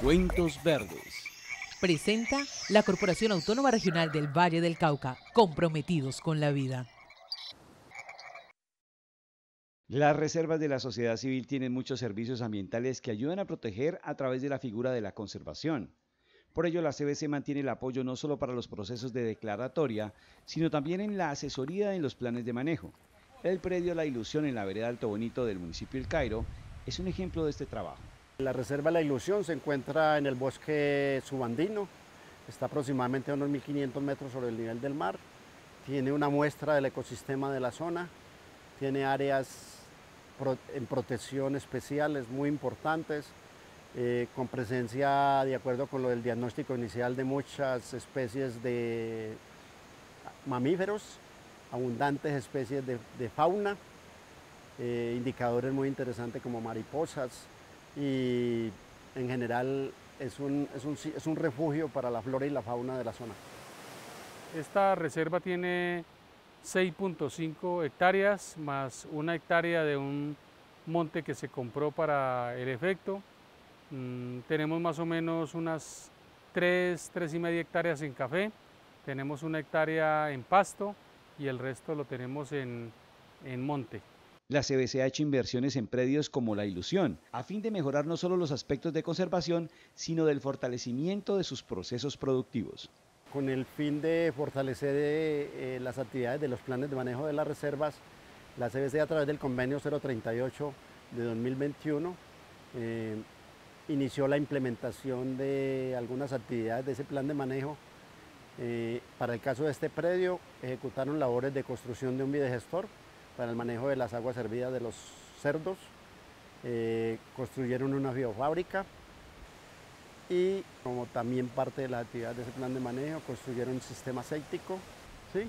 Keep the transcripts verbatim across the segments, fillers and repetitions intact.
Cuentos Verdes. Presenta la Corporación Autónoma Regional del Valle del Cauca, comprometidos con la vida. Las reservas de la sociedad civil tienen muchos servicios ambientales que ayudan a proteger a través de la figura de la conservación. Por ello, la C B C mantiene el apoyo no solo para los procesos de declaratoria, sino también en la asesoría en los planes de manejo. El predio La Ilusión en la vereda Alto Bonito del municipio El Cairo es un ejemplo de este trabajo. La reserva La Ilusión se encuentra en el bosque subandino, está aproximadamente a unos mil quinientos metros sobre el nivel del mar, tiene una muestra del ecosistema de la zona, tiene áreas en protección especiales muy importantes, eh, con presencia, de acuerdo con lo del diagnóstico inicial, de muchas especies de mamíferos, abundantes especies de, de fauna, eh, indicadores muy interesantes como mariposas, y en general es un, es, un, es un refugio para la flora y la fauna de la zona. Esta reserva tiene seis punto cinco hectáreas más una hectárea de un monte que se compró para el efecto. Mm, tenemos más o menos unas tres, tres y media hectáreas en café, tenemos una hectárea en pasto y el resto lo tenemos en, en monte. La C B C ha hecho inversiones en predios como La Ilusión, a fin de mejorar no solo los aspectos de conservación, sino del fortalecimiento de sus procesos productivos. Con el fin de fortalecer eh, las actividades de los planes de manejo de las reservas, la C B C a través del convenio cero treinta y ocho de dos mil veintiuno eh, inició la implementación de algunas actividades de ese plan de manejo. Eh, para el caso de este predio, ejecutaron labores de construcción de un biogestor para el manejo de las aguas hervidas de los cerdos, eh, construyeron una biofábrica y, como también parte de las actividades de ese plan de manejo, construyeron un sistema séptico, ¿sí?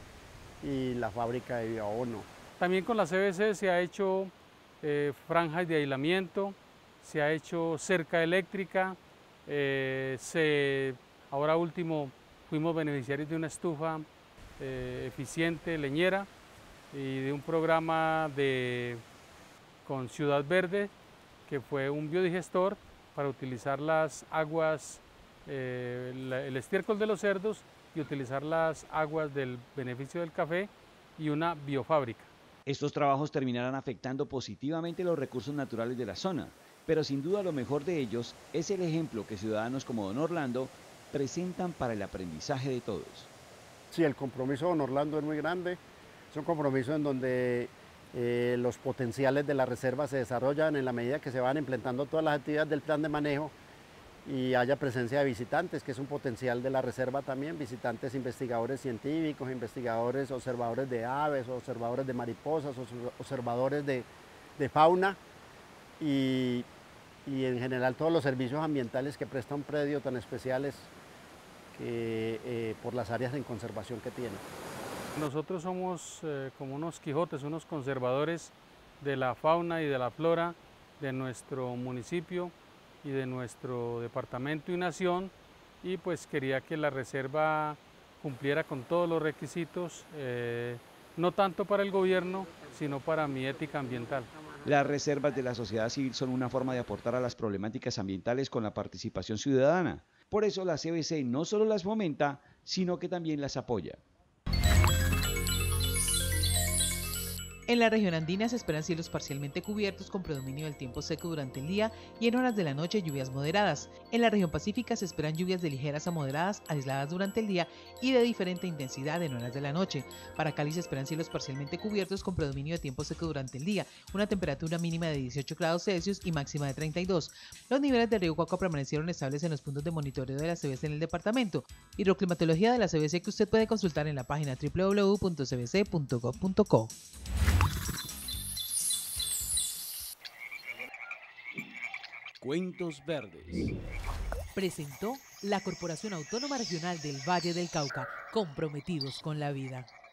Y la fábrica de bioabono. También con la C B C se ha hecho eh, franjas de aislamiento, se ha hecho cerca eléctrica, eh, se, ahora último fuimos beneficiarios de una estufa eh, eficiente, leñera, y de un programa de, con Ciudad Verde, que fue un biodigestor para utilizar las aguas, eh, la, el estiércol de los cerdos y utilizar las aguas del beneficio del café y una biofábrica. Estos trabajos terminarán afectando positivamente los recursos naturales de la zona, pero sin duda lo mejor de ellos es el ejemplo que ciudadanos como don Orlando presentan para el aprendizaje de todos. Sí, el compromiso de don Orlando es muy grande. Es un compromiso en donde eh, los potenciales de la reserva se desarrollan en la medida que se van implementando todas las actividades del plan de manejo y haya presencia de visitantes, que es un potencial de la reserva también, visitantes investigadores científicos, investigadores, observadores de aves, observadores de mariposas, observadores de, de fauna y, y en general todos los servicios ambientales que presta un predio tan especiales que, eh, por las áreas en conservación que tiene. Nosotros somos eh, como unos quijotes, unos conservadores de la fauna y de la flora de nuestro municipio y de nuestro departamento y nación, y pues quería que la reserva cumpliera con todos los requisitos, eh, no tanto para el gobierno, sino para mi ética ambiental. Las reservas de la sociedad civil son una forma de aportar a las problemáticas ambientales con la participación ciudadana. Por eso la C B C no solo las fomenta, sino que también las apoya. En la región andina se esperan cielos parcialmente cubiertos con predominio del tiempo seco durante el día y en horas de la noche lluvias moderadas. En la región pacífica se esperan lluvias de ligeras a moderadas, aisladas durante el día y de diferente intensidad en horas de la noche. Para Cali se esperan cielos parcialmente cubiertos con predominio de tiempo seco durante el día, una temperatura mínima de dieciocho grados Celsius y máxima de treinta y dos. Los niveles del río Cauca permanecieron estables en los puntos de monitoreo de la C B C en el departamento. Hidroclimatología de la C B C que usted puede consultar en la página doble u doble u doble u punto c b c punto gov punto co. Cuentos Verdes. Presentó la Corporación Autónoma Regional del Valle del Cauca, comprometidos con la vida.